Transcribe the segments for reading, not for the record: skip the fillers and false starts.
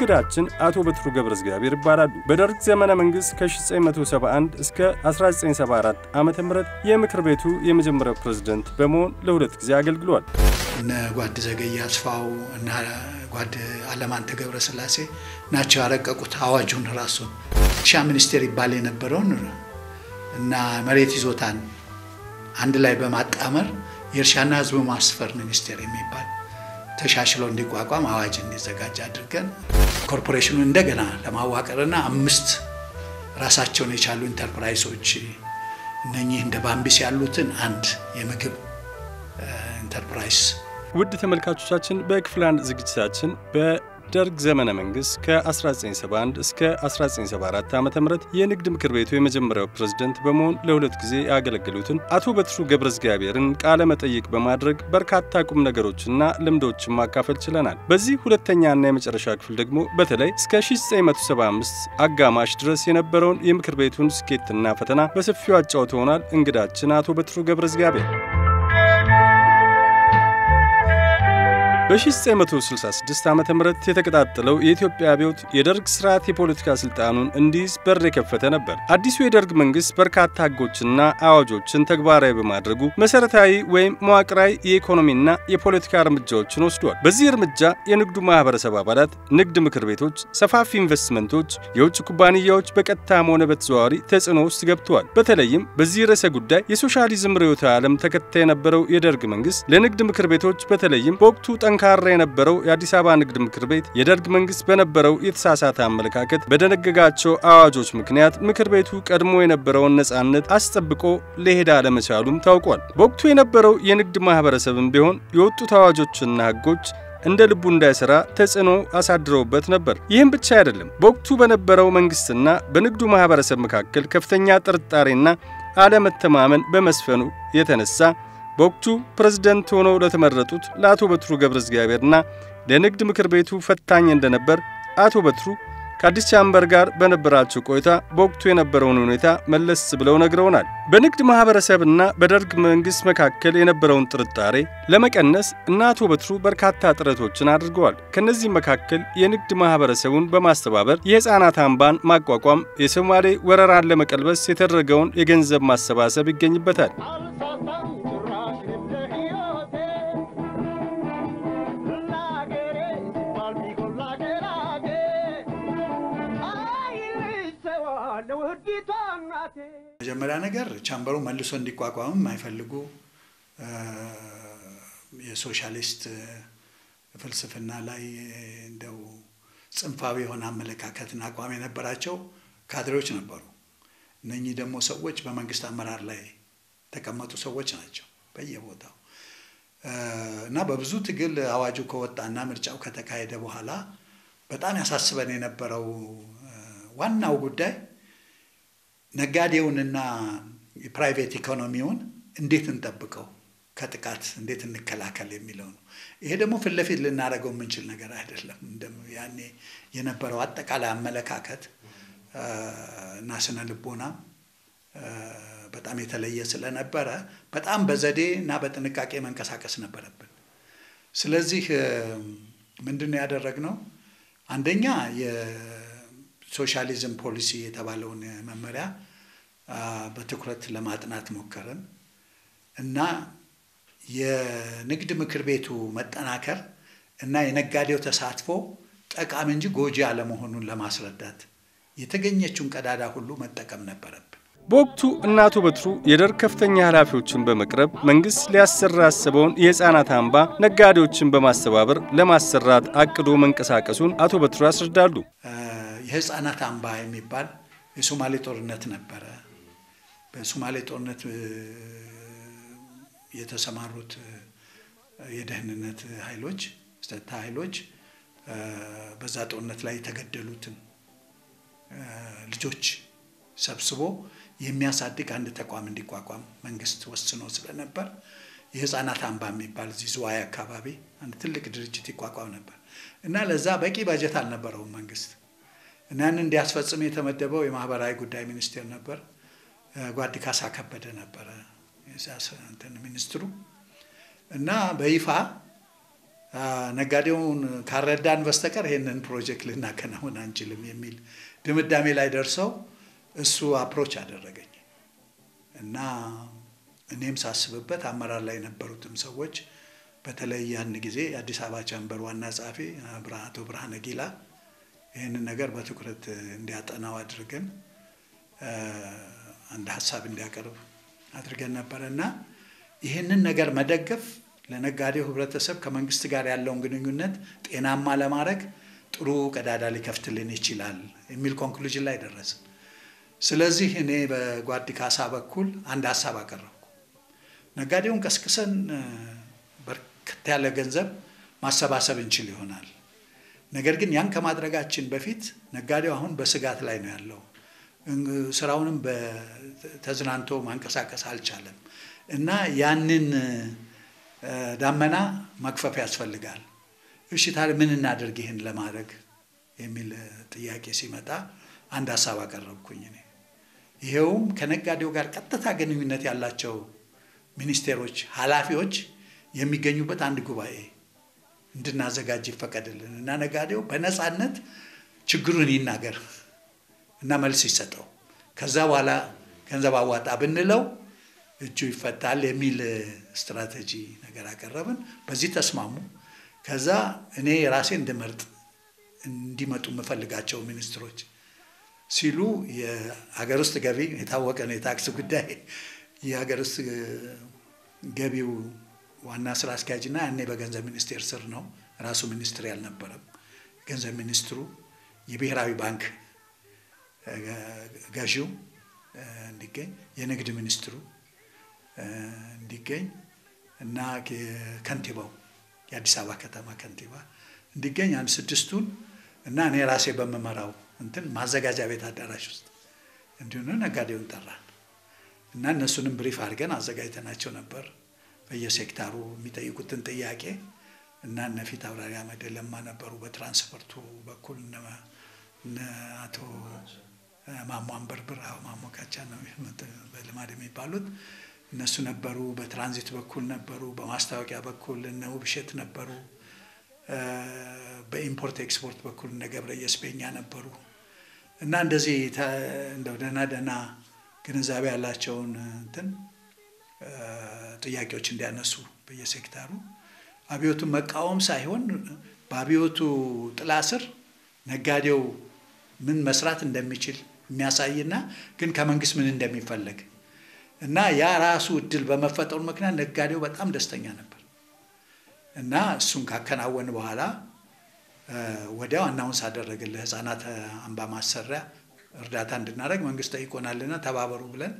እንግዳችን አቶ በትሩ ገብረእግዚአብሔር ይባላሉ። በደርግ ዘመነ መንግስት ከ1971 እስከ 1974 ዓመተ ምህረት የምክር ቤቱ የመጀመሪያው ፕሬዝዳንት በመሆን ለሁለት ጊዜ አገልግሏል። እነ ጓድ ዘገየ አስፋው እና ጓድ አለማንተ ገብረስላሴ ናቸው ያረቀቁት አዋጁን ራሱን እርሻ ሚኒስቴር ይባል የነበረውን እና መሬት ይዞታን አንድ ላይ በማጣመር የእርሻና ህዝብ ማስፈር ሚኒስቴር የሚባል ተሻሽሎ እንዲቋቋም አዋጅ እንዲዘጋጅ አድርገን ኮርፖሬሽኑን እንደገና ለማዋቀርና 5 ራሳቸውን የቻሉ ኢንተርፕራይዞች እነኚህ እንደ ባምቢስ ያሉትን አንድ የምግብ ኢንተርፕራይዝ ውድ ተመልካቾቻችን በክፍል 1 ዝግጅታችን በደርግ ዘመነ መንግስት ከ1971 እስከ 1974 ዓመተ ምህረት የንግድ ምክር ቤቱ የመጀመሪያው ፕሬዝዳንት በመሆን ለሁለት ጊዜ ያገለገሉትን አቶ በትሩ ገብረእግዚአብሔርን ቃለ መጠይቅ በማድረግ በርካታ ቁም ነገሮችና ልምዶችን ማካፈል ችለናል። በዚህ ሁለተኛና የመጨረሻ ክፍል ደግሞ በተለይ እስከ 1975 አጋማሽ ድረስ የነበረውን የምክር ቤቱን ስኬትና ፈተና በሰፊው አጫውተውናል እንግዳችን አቶ በትሩ ገብረእግዚአብሔር። በ1966 ዓመተ ምህረት የተቀጣጠለው የኢትዮጵያ አብዮት የደርግ ስርዓት የፖለቲካ ስልጣኑን እንዲይዝ በር የከፈተ ነበር። አዲሱ የደርግ መንግስት በርካታ ህጎችና አዋጆችን ተግባራዊ በማድረጉ መሰረታዊ ወይም መዋቅራዊ የኢኮኖሚና የፖለቲካ እርምጃዎችን ወስዷል። በዚህ እርምጃ የንግዱ ማህበረሰብ አባላት፣ ንግድ ምክር ቤቶች፣ ሰፋፊ ኢንቨስትመንቶች፣ የውጭ ኩባንያዎች በቀጥታም ሆነ በተዘዋዋሪ ተጽዕኖ ውስጥ ገብተዋል። በተለይም በዚህ ርዕሰ ጉዳይ የሶሻሊዝም ርዕዮተ ዓለም ተከታይ የነበረው የደርግ መንግስት ለንግድ ምክር ቤቶች በተለይም በወቅቱ ካረ የነበረው የአዲስ አበባ ንግድ ምክር ቤት የደርግ መንግስት በነበረው የተሳሳተ አመለካከት በደነገጋቸው አዋጆች ምክንያት ምክር ቤቱ ቀድሞ የነበረውን ነጻነት አስጠብቆ ለሄዳ ለመቻሉም ታውቋል። በወቅቱ የነበረው የንግድ ማህበረሰብም ቢሆን የወጡት አዋጆችና ህጎች እንደ ልቡ እንዳይሰራ ተጽዕኖ አሳድረውበት ነበር። ይህም ብቻ አይደለም። በወቅቱ በነበረው መንግስትና በንግዱ ማህበረሰብ መካከል ከፍተኛ ጥርጣሬና አለመተማመን በመስፈኑ የተነሳ በወቅቱ ፕሬዝዳንት ሆነው ለተመረጡት ለአቶ በትሩ ገብረእግዚአብሔርና ለንግድ ምክር ቤቱ ፈታኝ እንደነበር አቶ በትሩ ከአዲስ ቻምበር ጋር በነበራቸው ቆይታ በወቅቱ የነበረውን ሁኔታ መለስ ብለው ነግረውናል። በንግድ ማህበረሰብና በደርግ መንግስት መካከል የነበረውን ጥርጣሬ ለመቀነስ እና አቶ በትሩ በርካታ ጥረቶችን አድርገዋል። ከነዚህ መካከል የንግድ ማህበረሰቡን በማስተባበር የህፃናት አምባን ማቋቋም፣ የሶማሌ ወረራን ለመቀልበስ የተደረገውን የገንዘብ ማሰባሰብ ይገኝበታል። መጀመሪያ ነገር ቻምበሩ መልሶ እንዲቋቋም አይፈልጉ የሶሻሊስት ፍልስፍና ላይ እንደው ጽንፋዊ የሆነ አመለካከትና አቋም የነበራቸው ካድሬዎች ነበሩ። እነኚህ ደግሞ ሰዎች በመንግስት አመራር ላይ ተቀመጡ ሰዎች ናቸው በየቦታው እና በብዙ ትግል አዋጁ ከወጣና ምርጫው ከተካሄደ በኋላ በጣም ያሳስበን የነበረው ዋናው ጉዳይ ነጋዴውንና የፕራይቬት ኢኮኖሚውን እንዴት እንጠብቀው ከጥቃት እንዴት እንከላከል የሚለው ነው። ይሄ ደግሞ ፍለፊት ልናረጋው የምንችል ነገር አይደለም። ያኔ የነበረው አጠቃላይ አመለካከት እና ስነ ልቦና በጣም የተለየ ስለነበረ በጣም በዘዴና በጥንቃቄ መንቀሳቀስ ነበረብን። ስለዚህ ምንድነው ያደረግነው? አንደኛ የሶሻሊዝም ፖሊሲ የተባለውን መመሪያ በትኩረት ለማጥናት ሞከርን እና የንግድ ምክር ቤቱ መጠናከር እና የነጋዴው ተሳትፎ ጠቃሚ እንጂ ጎጂ አለመሆኑን ለማስረዳት የተገኘችውን ቀዳዳ ሁሉ መጠቀም ነበረብን። በወቅቱ አቶ በትሩ የደርግ ከፍተኛ ኃላፊዎችን በመቅረብ መንግስት ሊያሰራ ያሰበውን የህፃናት አምባ ነጋዴዎችን በማስተባበር ለማሰራት አቅዶ መንቀሳቀሱን አቶ በትሩ ያስረዳሉ። የህፃናት አምባ የሚባል የሶማሌ ጦርነት ነበረ። በሶማሌ ጦርነት የተሰማሩት የደህንነት ኃይሎች ጸጥታ ኃይሎች በዛ ጦርነት ላይ የተገደሉትን ልጆች ሰብስቦ የሚያሳድግ አንድ ተቋም እንዲቋቋም መንግስት ወስኖ ስለነበር የህፃናት አምባ የሚባል ዝዋይ አካባቢ አንድ ትልቅ ድርጅት ይቋቋም ነበር እና ለዛ በቂ በጀት አልነበረውም መንግስት እና ያን እንዲያስፈጽም የተመደበው የማህበራዊ ጉዳይ ሚኒስቴር ነበር። ጓድ ካሳ ከበደ ነበር የዛስ ሚኒስትሩ እና በይፋ ነጋዴውን ካረዳን በስተቀር ይሄንን ፕሮጀክት ልናከናውን አንችልም የሚል ድምዳሜ ላይ ደርሰው እሱ አፕሮች አደረገኝ እና እኔም ሳስብበት አመራር ላይ የነበሩትም ሰዎች በተለይ ያን ጊዜ አዲስ አበባ ቻምበር ዋና ጸሐፊ አቶ ብርሃነ ጊላ ይሄንን ነገር በትኩረት እንዲያጠናው አድርገን አንድ ሐሳብ እንዲያቀርብ አድርገን ነበርና ይሄንን ነገር መደገፍ ለነጋዴው ህብረተሰብ ከመንግስት ጋር ያለውን ግንኙነት ጤናማ ለማድረግ ጥሩ ቀዳዳ ሊከፍትልን ይችላል የሚል ኮንክሉዥን ላይ ደረሰ። ስለዚህ እኔ በጓድ ካሳ በኩል አንድ ሐሳብ አቀረብኩ። ነጋዴውን ቀስቅሰን በርከት ያለ ገንዘብ ማሰባሰብ እንችል ይሆናል። ነገር ግን ያን ከማድረጋችን በፊት ነጋዴው አሁን በስጋት ላይ ነው ያለው። ስራውንም በተዝናንቶ ማንቀሳቀስ አልቻለም እና ያንን ዳመና ማክፈፍ ያስፈልጋል። እሺ ታዲያ ምን እናድርግ ይሄን ለማድረግ የሚል ጥያቄ ሲመጣ አንድ ሐሳብ አቀረብኩኝ እኔ። ይሄውም ከነጋዴው ጋር ቀጥታ ግንኙነት ያላቸው ሚኒስቴሮች ኃላፊዎች የሚገኙበት አንድ ጉባኤ እንድናዘጋጅ ይፈቀድልን እና ነጋዴው በነፃነት ችግሩን ይናገር እና መልስ ይሰጠው። ከዛ በኋላ ገንዘብ አዋጣ ብንለው እጁ ይፈታል የሚል ስትራቴጂ ነገር አቀረብን። በዚህ ተስማሙ። ከዛ እኔ ራሴ እንድመርጥ እንዲመጡ መፈልጋቸው ሚኒስትሮች ሲሉ የሀገር ውስጥ ገቢ የታወቀ ነው የታክስ ጉዳይ የሀገር ውስጥ ገቢው ዋና ስራ አስኪያጅና እኔ በገንዘብ ሚኒስቴር ስር ነው ራሱ ሚኒስትር ያልነበረም ገንዘብ ሚኒስትሩ የብሔራዊ ባንክ ገዢው እንዲገኝ የንግድ ሚኒስትሩ እንዲገኝ እና ከንቲባው የአዲስ አበባ ከተማ ከንቲባ እንዲገኝ አንድ ስድስቱን እና እኔ ራሴ በመመራው እንትን ማዘጋጃ ቤት አዳራሽ ውስጥ እንዲሁም ነጋዴውን ጠራን እና እነሱንም ብሪፍ አድርገን አዘጋጅተናቸው ነበር። በየሴክተሩ የሚጠይቁትን ጥያቄ እና እነፊት አብራሪ አህመድ ለማ ነበሩ በትራንስፖርቱ በኩል እና አቶ ማሟን በርብር ማሞካቻ ነው በልማድ የሚባሉት እነሱ ነበሩ። በትራንዚት በኩል ነበሩ። በማስታወቂያ በኩል እነ ውብሸት ነበሩ። በኢምፖርት ኤክስፖርት በኩል እነ ገብረየስ በኛ ነበሩ እና እንደዚህ እንደው ደህና ግንዛቤ ያላቸውን እንትን ጥያቄዎች እንዲያነሱ በየሴክተሩ አብዮቱን መቃወም ሳይሆን በአብዮቱ ጥላ ስር ነጋዴው ምን መስራት እንደሚችል የሚያሳይና ግን ከመንግስት ምን እንደሚፈልግ እና ያ ራሱ እድል በመፈጠሩ ምክንያት ነጋዴው በጣም ደስተኛ ነበር እና እሱን ካከናወን በኋላ ወዲያው አናውንስ አደረግን ለህፃናት አምባ ማሰሪያ እርዳታ እንድናደርግ መንግስት ጠይቆናልና ተባበሩ ብለን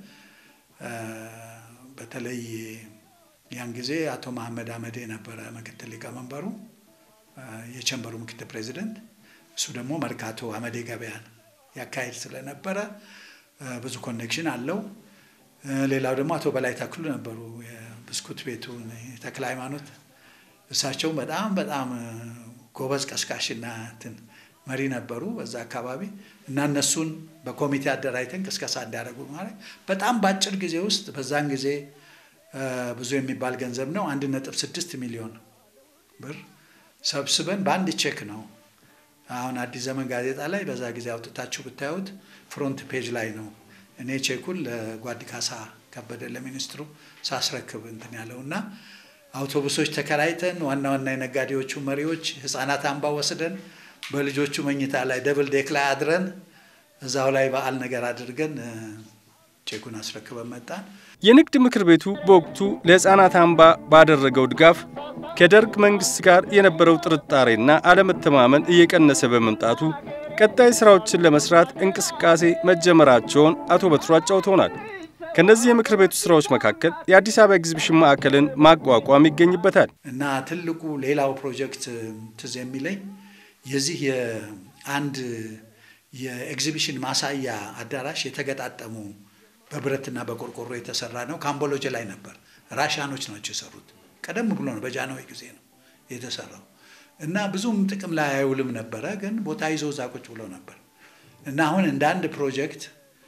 በተለይ ያን ጊዜ አቶ መሐመድ አህመድ ነበረ ምክትል ሊቀመንበሩ የቸምበሩ ምክትል ፕሬዚደንት እሱ ደግሞ መርካቶ አመዴ ገበያን ያካሄድ ስለነበረ ብዙ ኮኔክሽን አለው። ሌላው ደግሞ አቶ በላይ ተክሉ ነበሩ የብስኩት ቤቱ ተክለ ሃይማኖት እሳቸው በጣም ጎበዝ ቀስቃሽና እንትን መሪ ነበሩ በዛ አካባቢ እና እነሱን በኮሚቴ አደራጅተን ቅስቀሳ እንዲያደርጉ ማለት በጣም ባጭር ጊዜ ውስጥ በዛን ጊዜ ብዙ የሚባል ገንዘብ ነው 1.6 ሚሊዮን ብር ሰብስበን በአንድ ቼክ ነው አሁን አዲስ ዘመን ጋዜጣ ላይ በዛ ጊዜ አውጥታችሁ ብታዩት ፍሮንት ፔጅ ላይ ነው እኔ ቼኩን ለጓድ ካሳ ከበደ ለሚኒስትሩ ሳስረክብ እንትን ያለውና አውቶቡሶች ተከራይተን ዋና የነጋዴዎቹ መሪዎች ህፃናት አምባ ወስደን በልጆቹ መኝታ ላይ ደብል ዴክ ላይ አድረን እዛው ላይ በዓል ነገር አድርገን ቼኩን አስረክበን መጣን። የንግድ ምክር ቤቱ በወቅቱ ለህፃናት አምባ ባደረገው ድጋፍ ከደርግ መንግስት ጋር የነበረው ጥርጣሬና አለመተማመን እየቀነሰ በመምጣቱ ቀጣይ ስራዎችን ለመስራት እንቅስቃሴ መጀመራቸውን አቶ በትሩ አጫውተውናል። ከነዚህ የምክር ቤቱ ስራዎች መካከል የአዲስ አበባ ኤግዚቢሽን ማዕከልን ማቋቋም ይገኝበታል እና ትልቁ ሌላው ፕሮጀክት ትዝ የሚለኝ የዚህ የአንድ የኤግዚቢሽን ማሳያ አዳራሽ የተገጣጠሙ በብረትና በቆርቆሮ የተሰራ ነው። ካምቦሎጂ ላይ ነበር። ራሻኖች ናቸው የሰሩት። ቀደም ብሎ ነው በጃንሆይ ጊዜ ነው የተሰራው እና ብዙም ጥቅም ላይ አይውልም ነበር ግን ቦታ ይዞ ዛቆች ብሎ ነበር እና አሁን እንደ አንድ ፕሮጀክት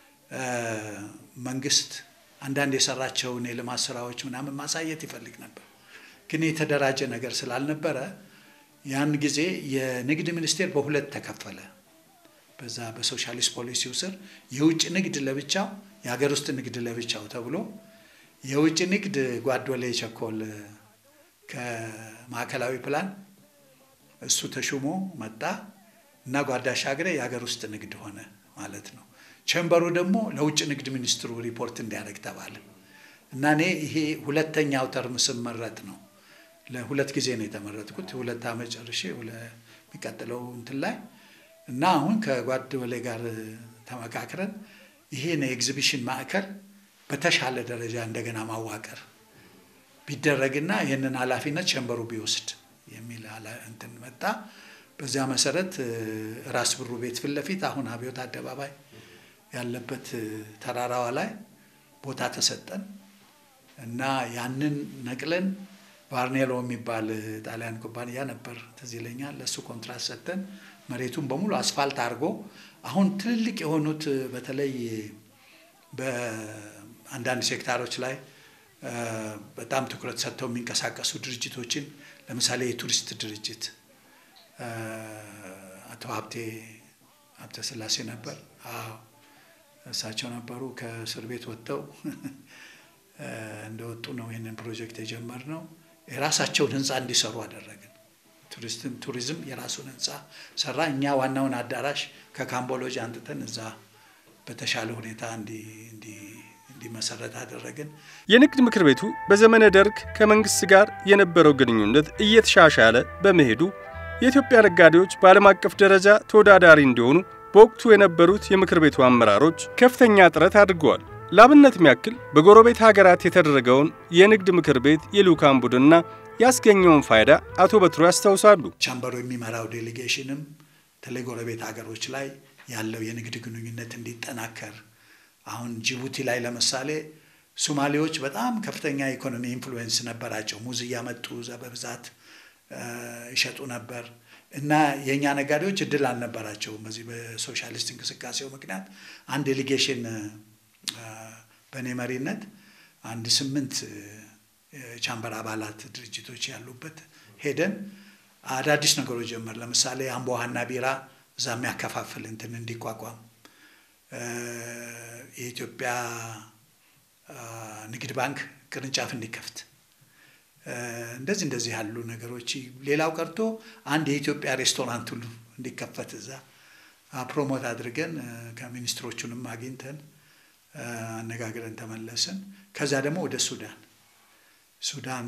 መንግስት አንዳንድ የሰራቸውን የልማት ስራዎች ምናምን ማሳየት ይፈልግ ነበር ግን የተደራጀ ነገር ስላልነበረ ያን ጊዜ የንግድ ሚኒስቴር በሁለት ተከፈለ በዛ በሶሻሊስት ፖሊሲው ስር የውጭ ንግድ ለብቻው የሀገር ውስጥ ንግድ ለብቻው ተብሎ የውጭ ንግድ ጓዶሌ ቸኮል ከማዕከላዊ ፕላን እሱ ተሹሞ መጣ እና ጓዳሽ አገረ የሀገር ውስጥ ንግድ ሆነ ማለት ነው ቸምበሩ ደግሞ ለውጭ ንግድ ሚኒስትሩ ሪፖርት እንዲያደርግ ተባለ እና እኔ ይሄ ሁለተኛው ተርም ስመረጥ ነው ለሁለት ጊዜ ነው የተመረጥኩት ሁለት አመት ጨርሼ ለሚቀጥለው እንትን ላይ እና አሁን ከጓዶሌ ጋር ተመካክረን ይሄ ነው ኤግዚቢሽን ማዕከል በተሻለ ደረጃ እንደገና ማዋቀር ቢደረግና ይሄንን ኃላፊነት ቸምበሩ ቢወስድ የሚል እንትን መጣ በዚያ መሰረት ራስ ብሩ ቤት ፍለፊት አሁን አብዮት አደባባይ ያለበት ተራራዋ ላይ ቦታ ተሰጠን እና ያንን ነቅለን ቫርኔሎ የሚባል ጣሊያን ኩባንያ ነበር ተዚለኛል ለሱ ኮንትራክት ሰጠን መሬቱን በሙሉ አስፋልት አርጎ አሁን ትልልቅ የሆኑት በተለይ በአንዳንድ ሴክተሮች ላይ በጣም ትኩረት ሰጥተው የሚንቀሳቀሱ ድርጅቶችን ለምሳሌ የቱሪስት ድርጅት አቶ ሀብተ ስላሴ ነበር እሳቸው ነበሩ ከእስር ቤት ወጥተው እንደወጡ ነው ይሄንን ፕሮጀክት የጀመርነው የራሳቸውን ህንጻ እንዲሰሩ አደረግን ቱሪዝም የራሱን ህንጻ ሰራ እኛ ዋናውን አዳራሽ ከካምቦሎጂ አንጥተን እዛ በተሻለ ሁኔታ እንዲመሰረት አደረግን የንግድ ምክር ቤቱ በዘመነ ደርግ ከመንግስት ጋር የነበረው ግንኙነት እየተሻሻለ በመሄዱ የኢትዮጵያ ነጋዴዎች በዓለም አቀፍ ደረጃ ተወዳዳሪ እንዲሆኑ በወቅቱ የነበሩት የምክር ቤቱ አመራሮች ከፍተኛ ጥረት አድርገዋል ላብነት የሚያክል በጎረቤት ሀገራት የተደረገውን የንግድ ምክር ቤት የልኡካን ቡድንና ያስገኘውን ፋይዳ አቶ በትሩ ያስታውሳሉ ቻምበሩ የሚመራው ዴሌጌሽንም ተለጎረቤት ሀገሮች ላይ ያለው የንግድ ግንኙነት እንዲጠናከር አሁን ጅቡቲ ላይ ለምሳሌ ሶማሌዎች በጣም ከፍተኛ ኢኮኖሚ ኢንፍሉዌንስ ነበራቸው ሙዝ ያመጡ በብዛት ይሸጡ ነበር እና የኛ ነጋዴዎች እድል አልነበራቸው በዚህ በሶሻሊስት እንቅስቃሴው ምክንያት አንድ ዴሌጌሽን በኔ መሪነት አንድ 8 ቻምበር አባላት ድርጅቶች ያሉበት ሄደን አዳዲስ ነገሮች ጀመር ለምሳሌ አምቦሃና ቢራ ዛም ያከፋፍል እንትን እንዲቋቋም የኢትዮጵያ ንግድ ባንክ ቅርንጫፍ እንዲከፍት እንደዚህ ያሉ ነገሮች ሌላው ቀርቶ አንድ የኢትዮጵያ ሬስቶራንት ሁሉ እንዲከፈት እዛ ፕሮሞት አድርገን ከሚኒስትሮቹንም አግኝተን አነጋግረን ተመለስን ከዛ ደግሞ ወደ ሱዳን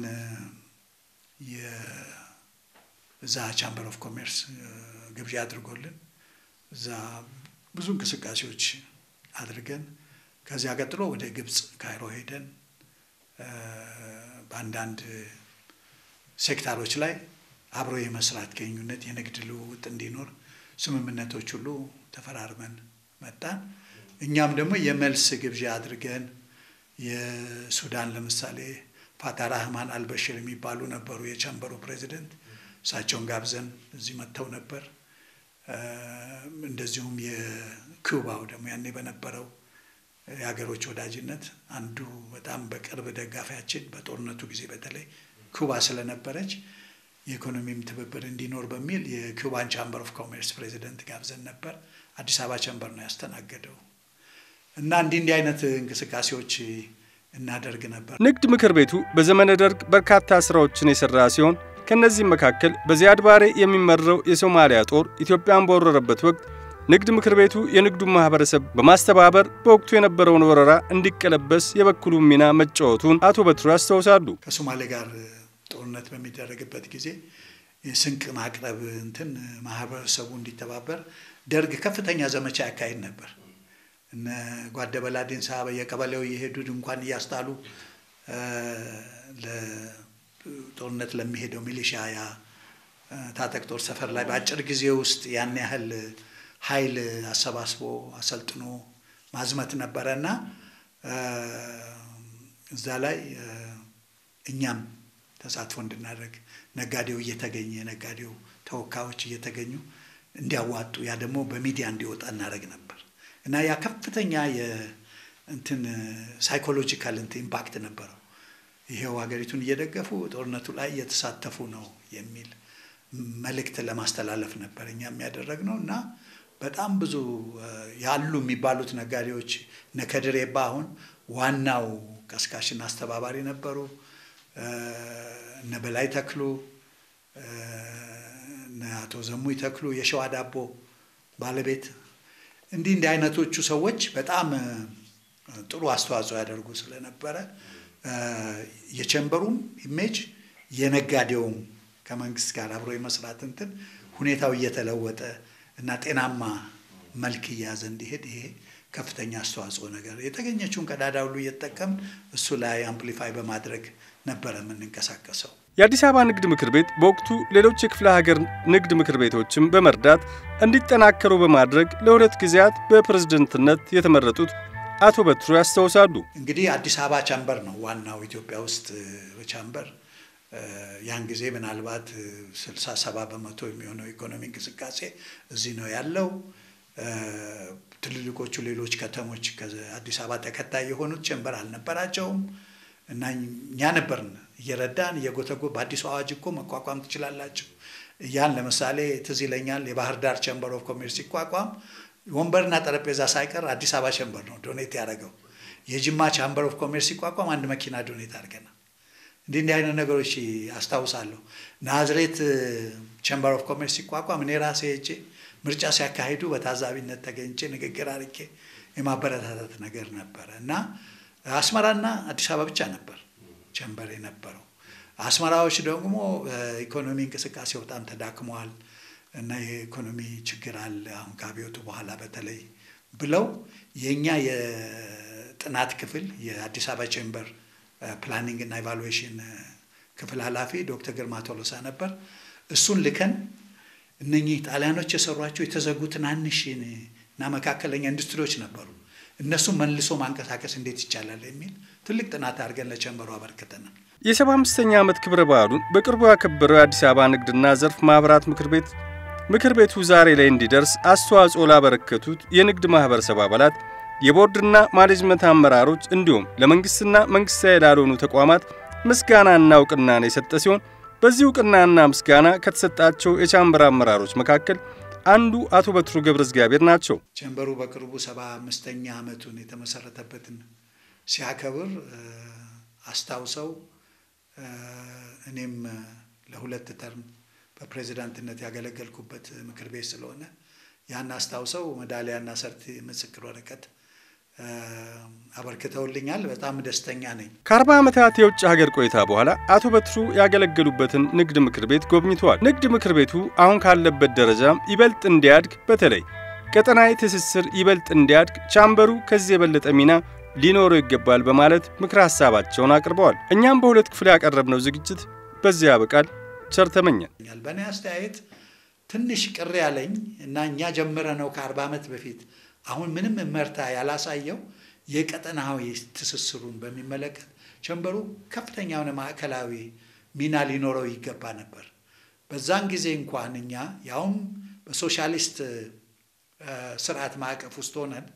የዛ ቻምበር ኦፍ ኮሜርስ ግብዣ አድርጎልን እዛ ብዙ እንቅስቃሴዎች አድርገን ከዚያ ቀጥሎ ወደ ግብጽ ካይሮ ሄደን በአንዳንድ ሴክተሮች ላይ አብሮ የመስራት ግንኙነት የንግድ ልውውጥ እንዲኖር ስምምነቶች ሁሉ ተፈራርመን መጣን እኛም ደግሞ የመልስ ግብዣ አድርገን የሱዳን ለምሳሌ ፋታ ራህማን አልበሽር የሚባሉ ነበሩ የቻምበሩ ፕሬዚደንት እሳቸውን ጋብዘን እዚህ መጥተው ነበር እንደዚሁም የኩባው ደግሞ ያኔ በነበረው የሀገሮች ወዳጅነት አንዱ በጣም በቅርብ ደጋፊያችን በጦርነቱ ጊዜ በተለይ ኩባ ስለነበረች የኢኮኖሚም ትብብር እንዲኖር በሚል የኩባን ቻምበር ኦፍ ኮሜርስ ፕሬዚደንት ጋብዘን ነበር አዲስ አበባ ቻምበር ነው ያስተናገደው እና እንዲህ አይነት እንቅስቃሴዎች እናደርግ ነበር ንግድ ምክር ቤቱ በዘመነ ደርግ በርካታ ስራዎችን የሰራ ሲሆን ከነዚህ መካከል በዚያድ ባሬ የሚመራው የሶማሊያ ጦር ኢትዮጵያን በወረረበት ወቅት ንግድ ምክር ቤቱ የንግዱን ማህበረሰብ በማስተባበር በወቅቱ የነበረውን ወረራ እንዲቀለበስ የበኩሉን ሚና መጫወቱን አቶ በትሩ ያስታውሳሉ ከሶማሌ ጋር ጦርነት በሚደረግበት ጊዜ የስንቅ ማቅረብ እንትን ማህበረሰቡ እንዲተባበር ደርግ ከፍተኛ ዘመቻ ያካሂድ ነበር እነ ጓደበላዲን ሳባ የቀበሌው የሄዱ እንኳን ያስታሉ ለጦርነት ለሚሄደው ሚሊሻ ያ ታጠቅ ጦር ሰፈር ላይ በአጭር ጊዜ ውስጥ ያን ያህል ኃይል አሰባስቦ አሰልጥኖ ማዝመት ነበርና እዛ ላይ እኛም ተሳትፎ እንድናደርግ ነጋዴው እየተገኘ ነጋዴው ተወካዮች እየተገኙ እንዲያዋጡ ያ ደግሞ በሚዲያ እንዲወጣ እናደርግ ነበር እና ያ ከፍተኛ የእንትን ሳይኮሎጂካል ኢምፓክት ነበረው ይሄው ሀገሪቱን እየደገፉ ጦርነቱ ላይ እየተሳተፉ ነው የሚል መልእክት ለማስተላለፍ ነበር እኛ የሚያደርግነው እና በጣም ብዙ ያሉ የሚባሉት ነጋዴዎች ነከድሬባ አሁን ዋናው ቀስቃሽና አስተባባሪ ነበሩ ነበላይ ተክሉ አቶ ዘሙይ ተክሉ የሸዋ ዳቦ ባለቤት እንዲህ አይነቶቹ ሰዎች በጣም ጥሩ አስተዋጽኦ ያደርጉ ስለነበረ የቸምበሩም ኢሜጅ የነጋዴውም ከመንግስት ጋር አብሮ የመስራት እንትን ሁኔታው እየተለወጠ እና ጤናማ መልክ ያዘ እንዲሄድ ይሄ ከፍተኛ አስተዋጽኦ ነገር የተገኘችውን ቀዳዳ ሁሉ እየተጠቀም እሱ ላይ አምፕሊፋይ በማድረግ ነበር የምንንቀሳቀሰው የአዲስ አበባ ንግድ ምክር ቤት በወቅቱ ሌሎች የክፍለ ሀገር ንግድ ምክር ቤቶችም በመርዳት እንዲጠናከሩ በማድረግ ለሁለት ጊዜያት በፕሬዝዳንትነት የተመረጡት አቶ በትሩ ያስተዋውሳሉ እንግዲህ አዲስ አበባ ቻምበር ነው ዋናው ኢትዮጵያ ውስጥ ቻምበር ያን ጊዜ ምናልባት 60-70% የሚሆነው ኢኮኖሚ እንቅስቃሴ እዚህ ነው ያለው ትልልቆቹ ሌሎች ከተሞች ከአዲስ አበባ ተከታይ የሆኑት ቻምበር አልነበራቸውም እና እኛ ነበርን እየረዳን እየጎተጎ በአዲስ አዋጅ እኮ መቋቋም ትችላላችሁ ያን ለምሳሌ ትዝ ይለኛል የባህር ዳር ቻምበር ኦፍ ኮሜርስ ሲቋቋም ወንበርና ጠረጴዛ ሳይቀር አዲስ አበባ ቻምበር ነው ዶኔት ያደረገው የጅማ ቻምበር ኦፍ ኮሜርስ ሲቋቋም አንድ መኪና ዶኔት አድርገናል እንዲህ አይነት ነገሮች አስታውሳለሁ ናዝሬት ቻምበር ኦፍ ኮሜርስ ሲቋቋም እኔ ራሴ እጄ ምርጫ ሲያካሂዱ በታዛቢነት ተገኝቼ ንግግር አድርጌ የማበረታታት ነገር ነበር እና አስመራና አዲስ አበባ ብቻ ነበር ቻምበር የነበረው አስመራዎች ደግሞ ኢኮኖሚ እንቅስቃሴ በጣም ተዳክሟል እና የኢኮኖሚ ችግር አለ አሁን ከአብዮቱ በኋላ በተለይ ብለው የኛ የጥናት ክፍል የአዲስ አበባ ቻምበር ፕላኒንግ እና ኢቫሉዌሽን ክፍል ኃላፊ ዶክተር ግርማ ቶሎሳ ነበር እሱን ልከን እነኚህ ጣሊያኖች የሰሯቸው የተዘጉ ትናንሽ እና መካከለኛ ኢንዱስትሪዎች ነበሩ እነሱ መልሶ ማንቀሳቀስ እንዴት ይቻላል የሚል ትልቅ ጥናት አድርገን ለቻምበሩ አበርክተናል የ75ኛ ዓመት ክብረ በዓሉን በቅርቡ ያከበረው የአዲስ አበባ ንግድና ዘርፍ ማህበራት ምክር ቤቱ ዛሬ ላይ እንዲደርስ አስተዋጽኦ ላበረከቱት የንግድ ማህበረሰብ አባላት የቦርድና ማኔጅመንት አመራሮች እንዲሁም ለመንግስትና መንግስታዊ ላልሆኑ ተቋማት ምስጋናና ዕውቅና የሰጠ ሲሆን በዚህ ዕውቅናና ምስጋና ከተሰጣቸው የቻምበር አመራሮች መካከል አንዱ አቶ በትሩ ገብረእግዚአብሔር ናቸው ቻምበሩ በቅርቡ 75ኛ ዓመቱን የተመሰረተበትን ሲያከብር አስታውሰው እኔም ለሁለት ተርም በፕሬዝዳንትነት ያገለገልኩበት ምክር ቤት ስለሆነ ያን አስታውሰው ሜዳሊያና ሰርት ምስክር ወረቀት አበርክተውልኛል በጣም ደስተኛ ነኝ ከ40 ዓመታት የውጭ ሀገር ቆይታ በኋላ አቶ በትሩ ያገለገሉበትን ንግድ ምክር ቤት ጎብኝተዋል ንግድ ምክር ቤቱ አሁን ካለበት ደረጃም ይበልጥ እንዲያድግ በተለይ ቀጠናዊ ትስስር ይበልጥ እንዲያድግ ቻምበሩ ከዚህ የበለጠ ሚና ሊኖረው ይገባል በማለት ምክር ሐሳባቸውን አቅርበዋል እኛም በሁለት ክፍል ያቀረብነው ዝግጅት በዚያ ያበቃል ቸር ተመኘን በእኔ አስተያየት ትንሽ ቅር ያለኝ እና እኛ ጀምረነው ከ40 ዓመት በፊት አሁን ምንም መርታ ያላሳየው የቀጠናዊ ትስስሩን በሚመለከት ቻምበሩ ከፍተኛ የሆነ ማዕከላዊ ሚና ሊኖረው ይገባ ነበር በዛን ጊዜ እንኳን እኛ ያውም በሶሻሊስት ስርዓት ማዕቀፍ ውስጥ ሆነን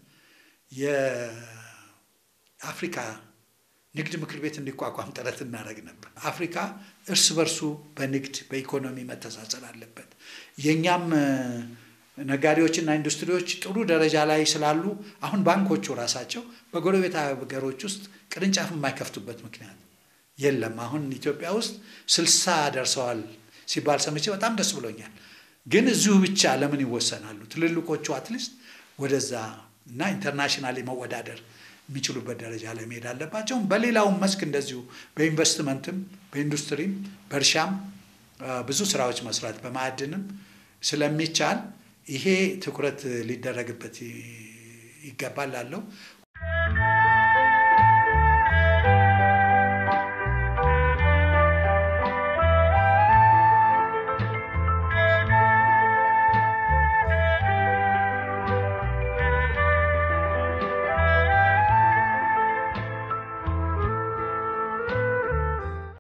የአፍሪካ ንግድ ምክር ቤት እንዲቋቋም ጥረት እናደርግ ነበር አፍሪካ እርስ በርሱ በንግድ በኢኮኖሚ መተሳሰር አለበት የኛም ነጋዴዎችና ኢንዱስትሪዎች ጥሩ ደረጃ ላይ ስላሉ አሁን ባንኮቹ ራሳቸው በጎረቤት ሀገሮች ውስጥ ቅርንጫፍ የማይከፍቱበት ምክንያት የለም አሁን ኢትዮጵያ ውስጥ 60 ደርሰዋል ሲባል ሰምቼ በጣም ደስ ብሎኛል ግን እዚሁ ብቻ ለምን ይወሰናሉ ትልልቆቹ አትሊስት ወደዛ እና ኢንተርናሽናሊ መወዳደር የሚችሉበት ደረጃ ላይ መሄድ አለባቸው በሌላው መስክ እንደዚሁ በኢንቨስትመንትም በኢንዱስትሪም በእርሻም ብዙ ስራዎች መስራት በማዕድንም ስለሚቻል ይሄ ትኩረት ሊደረግበት ይገባል አለው